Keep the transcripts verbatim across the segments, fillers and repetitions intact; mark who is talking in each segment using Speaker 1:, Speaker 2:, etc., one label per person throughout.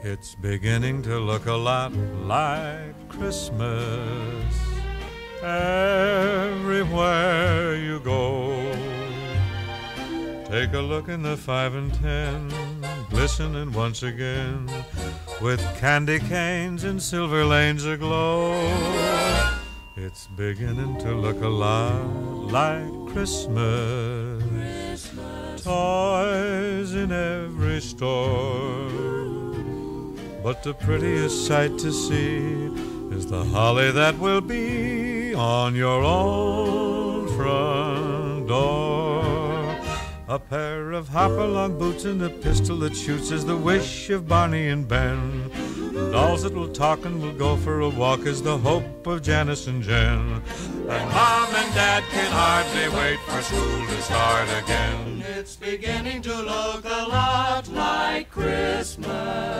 Speaker 1: It's beginning to look a lot like Christmas everywhere you go. Take a look in the five and ten, glistening once again, with candy canes and silver lanes aglow. It's beginning to look a lot like Christmas. Christmas. Toys in every store, but the prettiest sight to see is the holly that will be on your own front door. A pair of hop-along boots and a pistol that shoots is the wish of Barney and Ben. Dolls that will talk and will go for a walk is the hope of Janice and Jen. And Mom and Dad can hardly wait for school to start again.
Speaker 2: It's beginning to look a lot like Christmas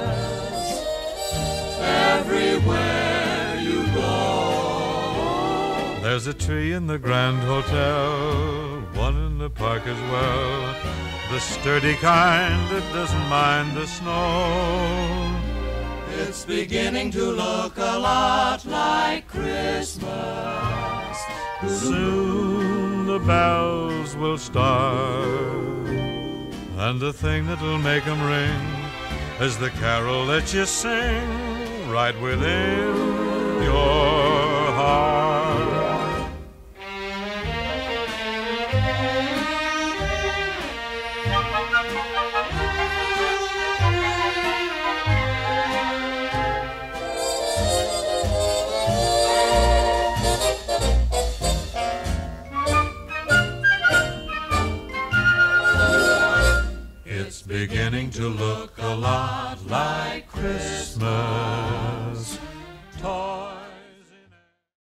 Speaker 2: everywhere you go.
Speaker 1: There's a tree in the Grand Hotel, one in the park as well, the sturdy kind that doesn't mind the snow.
Speaker 2: It's beginning to look a lot like Christmas.
Speaker 1: Soon the bells will start, and the thing that'll make them ring is the carol that you sing right within your heart.
Speaker 2: Beginning to look a lot like Christmas